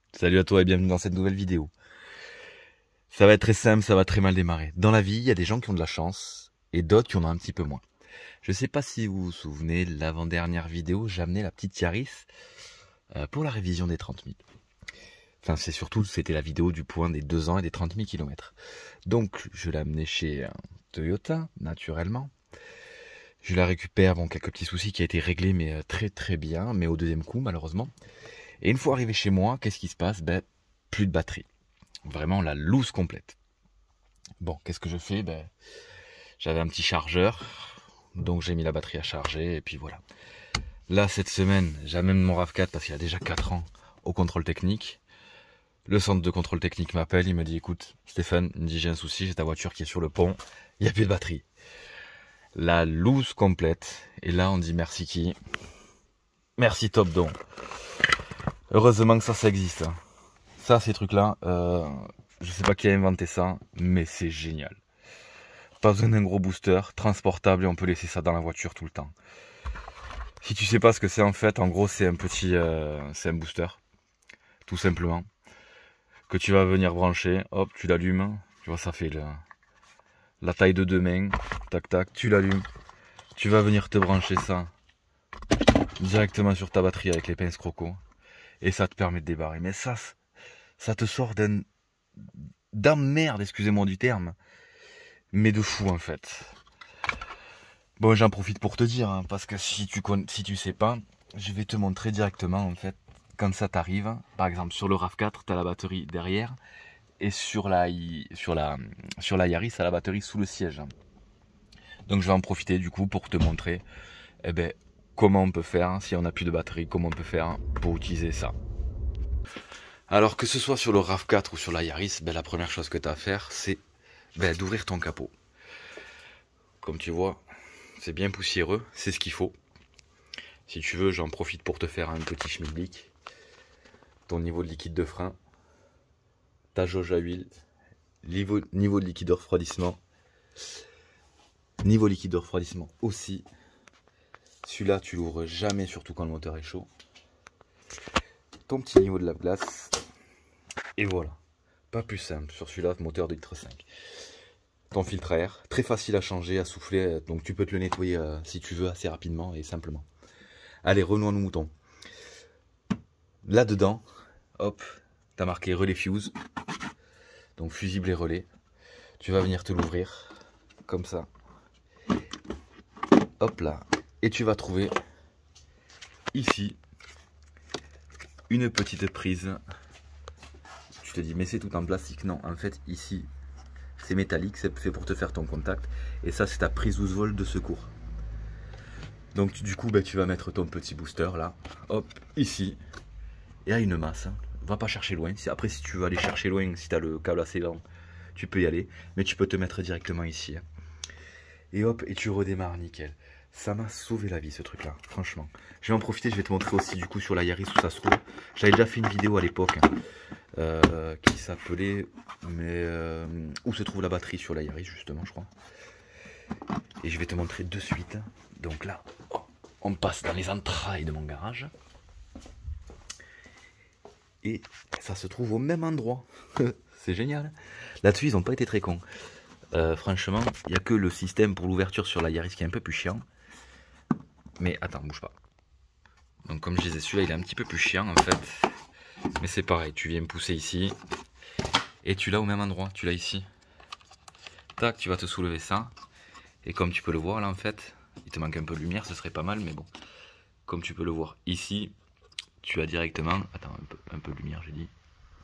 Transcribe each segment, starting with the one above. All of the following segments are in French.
Salut à toi et bienvenue dans cette nouvelle vidéo. Ça va être très simple, ça va très mal démarrer. Dans la vie, il y a des gens qui ont de la chance et d'autres qui en ont un petit peu moins. Je sais pas si vous vous souvenez, l'avant-dernière vidéo, j'ai amené la petite Yaris pour la révision des 30 000. Enfin, c'était la vidéo du point des 2 ans et des 30 000 km. Donc, je l'ai amenée chez Toyota, naturellement. Je la récupère, bon, quelques petits soucis qui a été réglés, mais très très bien, mais au deuxième coup, malheureusement. Et une fois arrivé chez moi, qu'est-ce qui se passe? Plus de batterie. Vraiment la loose complète. Bon, qu'est-ce que je fais? J'avais un petit chargeur, donc j'ai mis la batterie à charger, et puis voilà. Là, cette semaine, j'amène mon RAV4 parce qu'il a déjà 4 ans au contrôle technique. Le centre de contrôle technique m'appelle, il me dit, écoute, Stéphane, il me dit, j'ai un souci, j'ai ta voiture qui est sur le pont, il n'y a plus de batterie. La loose complète, et là, on dit merci qui? Merci Top Don. Heureusement que ça existe. Ça, ces trucs-là, je sais pas qui a inventé ça, mais c'est génial. Pas besoin d'un gros booster, transportable, et on peut laisser ça dans la voiture tout le temps. Si tu sais pas ce que c'est en fait, en gros c'est un petit, c'est un booster, tout simplement, que tu vas venir brancher, hop, tu l'allumes, tu vois ça fait la taille de 2 mains, tac tac, tu l'allumes, tu vas venir te brancher ça directement sur ta batterie avec les pinces croco, et ça te permet de débarrer. Mais ça te sort d'emmerde, excusez-moi du terme, mais de fou en fait. Bon, j'en profite pour te dire, hein, parce que si tu sais pas, je vais te montrer directement en fait quand ça t'arrive. Par exemple, sur le RAV4, tu as la batterie derrière, et sur la Yaris, tu as la batterie sous le siège. Donc je vais en profiter du coup pour te montrer comment on peut faire, si on n'a plus de batterie, comment on peut faire pour utiliser ça. Alors que ce soit sur le RAV4 ou sur la Yaris, la première chose que tu as à faire, c'est d'ouvrir ton capot. Comme tu vois, c'est bien poussiéreux, c'est ce qu'il faut. Si tu veux, j'en profite pour te faire un petit schmilblick. Ton niveau de liquide de frein, ta jauge à huile, niveau de liquide de refroidissement. Niveau liquide de refroidissement aussi. Celui-là, tu l'ouvres jamais, surtout quand le moteur est chaud. Ton petit niveau de lave-glace. Et voilà. Pas plus simple sur celui-là, moteur de litre 5. Ton filtre à air, très facile à changer, à souffler. Donc tu peux te le nettoyer si tu veux assez rapidement et simplement. Allez, revenons à nos moutons. Là-dedans, hop, tu as marqué relais fuse. Donc fusible et relais. Tu vas venir te l'ouvrir comme ça. Hop là. Et tu vas trouver ici une petite prise. Tu te dis mais c'est tout en plastique. Non, en fait ici c'est métallique, c'est fait pour te faire ton contact. Et ça c'est ta prise 12 volts de secours. Donc du coup tu vas mettre ton petit booster là. Hop, ici. Et à une masse. Va pas chercher loin. Après si tu veux aller chercher loin, si tu as le câble assez long, tu peux y aller. Mais tu peux te mettre directement ici. Et hop, et tu redémarres nickel. Ça m'a sauvé la vie ce truc là, franchement. Je vais en profiter, je vais te montrer aussi du coup sur la Yaris où ça se trouve. J'avais déjà fait une vidéo à l'époque qui s'appelait où se trouve la batterie sur la Yaris justement je crois. Et je vais te montrer de suite. Donc là, on passe dans les entrailles de mon garage. Et ça se trouve au même endroit. C'est génial. Là-dessus ils n'ont pas été très cons. Franchement, il n'y a que le système pour l'ouverture sur la Yaris qui est un peu plus chiant. Mais attends, bouge pas. Donc comme je disais, celui-là il est un petit peu plus chiant en fait. Mais c'est pareil, tu viens me pousser ici. Et tu l'as au même endroit, tu l'as ici. Tac, tu vas te soulever ça. Et comme tu peux le voir là en fait, il te manque un peu de lumière, ce serait pas mal, mais bon. Comme tu peux le voir ici, tu as directement... Attends, un peu de lumière j'ai dit.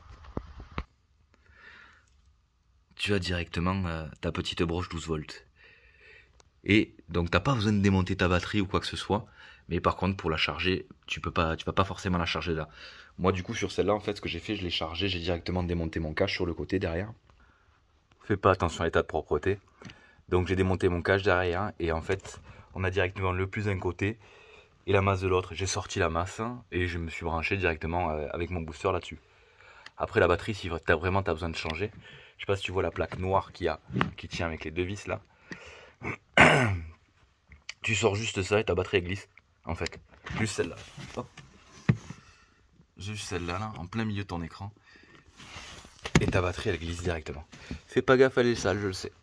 Tu as directement ta petite broche 12 volts. Et donc t'as pas besoin de démonter ta batterie ou quoi que ce soit. Mais par contre pour la charger, tu vas pas forcément la charger là. Moi du coup sur celle-là en fait ce que j'ai fait, je l'ai chargée, j'ai directement démonté mon cache sur le côté derrière. Fais pas attention à l'état de propreté. Donc j'ai démonté mon cache derrière et en fait on a directement le plus d'un côté et la masse de l'autre. J'ai sorti la masse et je me suis branché directement avec mon booster là-dessus. Après la batterie, si vraiment t'as besoin de changer, je sais pas si tu vois la plaque noire qui tient avec les deux vis là. Tu sors juste ça et ta batterie glisse en fait. Juste celle-là. Hop. juste celle-là, là, en plein milieu de ton écran. Et ta batterie, elle glisse directement. Fais pas gaffe, elle est sale, je le sais.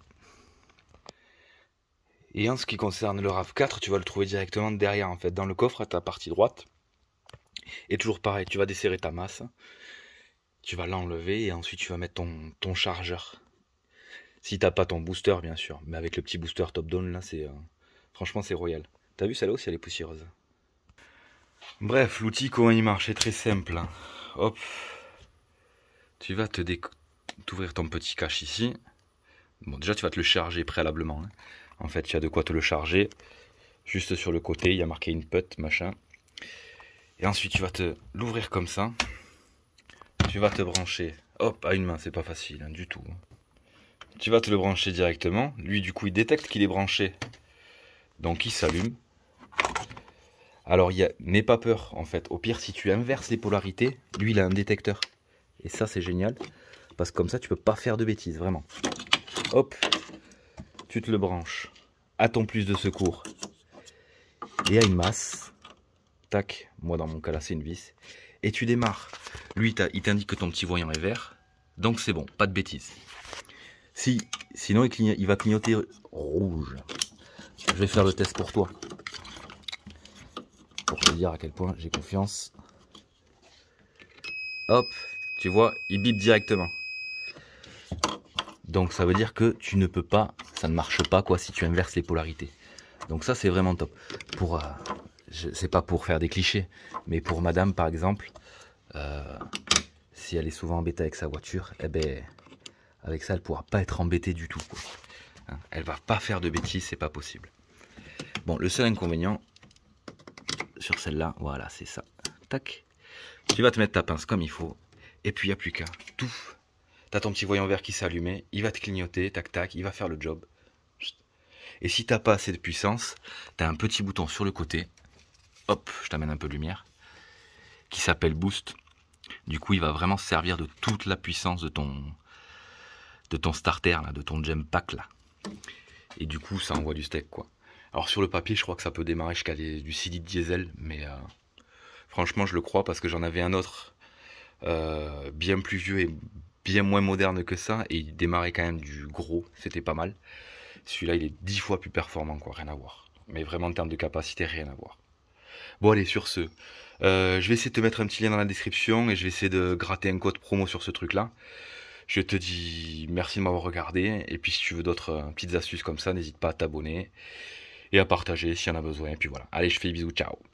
Et en ce qui concerne le RAV4, tu vas le trouver directement derrière, en fait, dans le coffre à ta partie droite. Et toujours pareil, tu vas desserrer ta masse. Tu vas l'enlever et ensuite tu vas mettre ton chargeur. Si t'as pas ton booster, bien sûr. Mais avec le petit booster top-down, là, c'est franchement, c'est royal. T'as vu, celle-là aussi, elle est poussiéreuse. Bref, l'outil, comment il marche, c'est très simple. Hein. Hop. Tu vas t'ouvrir ton petit cache ici. Bon, déjà, tu vas te le charger préalablement. Hein. En fait, tu as de quoi te le charger. Juste sur le côté, il y a marqué input, machin. Et ensuite, tu vas te l'ouvrir comme ça. Tu vas te brancher. Hop, à une main, c'est pas facile, hein, du tout. Tu vas te le brancher directement. Lui, du coup, il détecte qu'il est branché. Donc, il s'allume. Alors, n'aie pas peur, en fait. Au pire, si tu inverses les polarités, lui, il a un détecteur. Et ça, c'est génial. Parce que comme ça, tu peux pas faire de bêtises, vraiment. Hop, tu te le branches à ton plus de secours. Et à une masse. Tac, moi, dans mon cas, là, c'est une vis. Et tu démarres. Lui, il t'indique que ton petit voyant est vert. Donc, c'est bon, pas de bêtises. Sinon, il va clignoter rouge. Je vais faire le test pour toi. Pour te dire à quel point j'ai confiance. Hop, tu vois, il bip directement. Donc ça veut dire que tu ne peux pas, ça ne marche pas quoi si tu inverses les polarités. Donc ça c'est vraiment top. C'est pas pour faire des clichés, mais pour madame par exemple, si elle est souvent embêtée avec sa voiture, eh ben avec ça elle pourra pas être embêtée du tout. Quoi. Hein, elle va pas faire de bêtises, c'est pas possible. Bon, le seul inconvénient sur celle-là, voilà, c'est ça. Tac. Tu vas te mettre ta pince comme il faut. Et puis il n'y a plus qu'à tout. Tu as ton petit voyant vert qui s'est allumé. Il va te clignoter, tac tac, il va faire le job. Et si tu n'as pas assez de puissance, tu as un petit bouton sur le côté. Hop, je t'amène un peu de lumière. Qui s'appelle Boost. Du coup, il va vraiment se servir de toute la puissance de ton starter, là, de ton gem pack là. Et du coup, ça envoie du steak quoi. Alors sur le papier, je crois que ça peut démarrer jusqu'à du 6 litres diesel, mais franchement, je le crois parce que j'en avais un autre bien plus vieux et bien moins moderne que ça, et il démarrait quand même du gros, c'était pas mal. Celui-là, il est 10 fois plus performant, quoi, rien à voir. Mais vraiment en termes de capacité, rien à voir. Bon allez, sur ce, je vais essayer de te mettre un petit lien dans la description et je vais essayer de gratter un code promo sur ce truc-là. Je te dis merci de m'avoir regardé, et puis si tu veux d'autres petites astuces comme ça, n'hésite pas à t'abonner et à partager s'il y en a besoin. Et puis voilà, allez, je fais des bisous, ciao.